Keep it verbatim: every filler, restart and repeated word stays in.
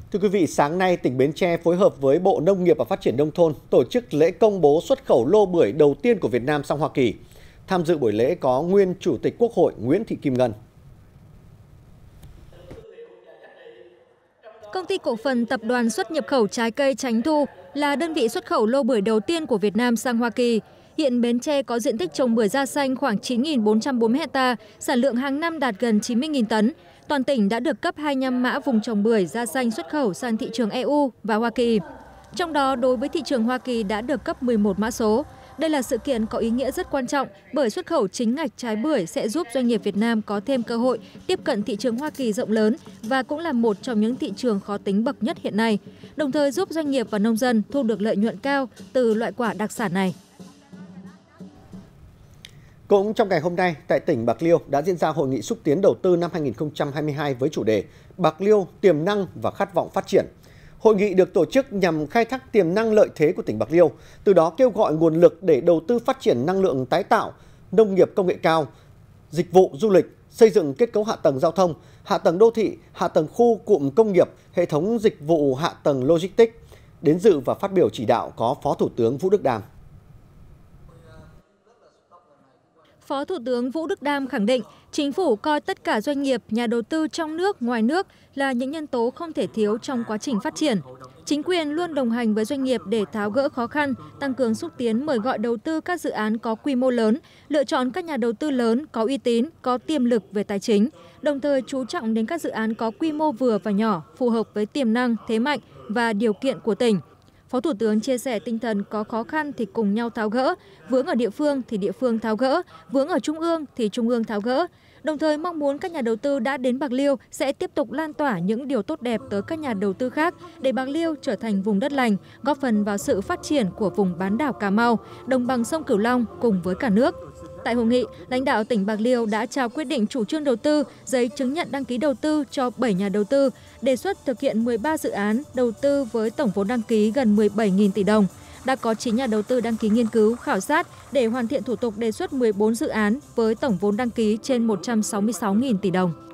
Thưa quý vị, sáng nay tỉnh Bến Tre phối hợp với Bộ Nông nghiệp và Phát triển Nông thôn tổ chức lễ công bố xuất khẩu lô bưởi đầu tiên của Việt Nam sang Hoa Kỳ. Tham dự buổi lễ có nguyên Chủ tịch Quốc hội Nguyễn Thị Kim Ngân. Công ty cổ phần Tập đoàn xuất nhập khẩu trái cây Chánh Thu là đơn vị xuất khẩu lô bưởi đầu tiên của Việt Nam sang Hoa Kỳ. Hiện Bến Tre có diện tích trồng bưởi da xanh khoảng chín nghìn bốn trăm bốn mươi ha, sản lượng hàng năm đạt gần chín mươi nghìn tấn. Toàn tỉnh đã được cấp hai mươi lăm mã vùng trồng bưởi da xanh xuất khẩu sang thị trường e u và Hoa Kỳ. Trong đó, đối với thị trường Hoa Kỳ đã được cấp mười một mã số. Đây là sự kiện có ý nghĩa rất quan trọng bởi xuất khẩu chính ngạch trái bưởi sẽ giúp doanh nghiệp Việt Nam có thêm cơ hội tiếp cận thị trường Hoa Kỳ rộng lớn và cũng là một trong những thị trường khó tính bậc nhất hiện nay, đồng thời giúp doanh nghiệp và nông dân thu được lợi nhuận cao từ loại quả đặc sản này. Cũng trong ngày hôm nay, tại tỉnh Bạc Liêu đã diễn ra Hội nghị xúc tiến đầu tư năm hai nghìn không trăm hai mươi hai với chủ đề Bạc Liêu tiềm năng và khát vọng phát triển. Hội nghị được tổ chức nhằm khai thác tiềm năng lợi thế của tỉnh Bạc Liêu, từ đó kêu gọi nguồn lực để đầu tư phát triển năng lượng tái tạo, nông nghiệp công nghệ cao, dịch vụ du lịch, xây dựng kết cấu hạ tầng giao thông, hạ tầng đô thị, hạ tầng khu cụm công nghiệp, hệ thống dịch vụ hạ tầng logistics. Đến dự và phát biểu chỉ đạo có Phó Thủ tướng Vũ Đức Đam. Phó Thủ tướng Vũ Đức Đam khẳng định, Chính phủ coi tất cả doanh nghiệp, nhà đầu tư trong nước, ngoài nước là những nhân tố không thể thiếu trong quá trình phát triển. Chính quyền luôn đồng hành với doanh nghiệp để tháo gỡ khó khăn, tăng cường xúc tiến mời gọi đầu tư các dự án có quy mô lớn, lựa chọn các nhà đầu tư lớn, có uy tín, có tiềm lực về tài chính, đồng thời chú trọng đến các dự án có quy mô vừa và nhỏ, phù hợp với tiềm năng, thế mạnh và điều kiện của tỉnh. Phó Thủ tướng chia sẻ tinh thần có khó khăn thì cùng nhau tháo gỡ, vướng ở địa phương thì địa phương tháo gỡ, vướng ở trung ương thì trung ương tháo gỡ. Đồng thời mong muốn các nhà đầu tư đã đến Bạc Liêu sẽ tiếp tục lan tỏa những điều tốt đẹp tới các nhà đầu tư khác để Bạc Liêu trở thành vùng đất lành, góp phần vào sự phát triển của vùng bán đảo Cà Mau, đồng bằng sông Cửu Long cùng với cả nước. Tại hội nghị, lãnh đạo tỉnh Bạc Liêu đã trao quyết định chủ trương đầu tư, giấy chứng nhận đăng ký đầu tư cho bảy nhà đầu tư, đề xuất thực hiện mười ba dự án đầu tư với tổng vốn đăng ký gần mười bảy nghìn tỷ đồng. Đã có chín nhà đầu tư đăng ký nghiên cứu, khảo sát để hoàn thiện thủ tục đề xuất mười bốn dự án với tổng vốn đăng ký trên một trăm sáu mươi sáu nghìn tỷ đồng.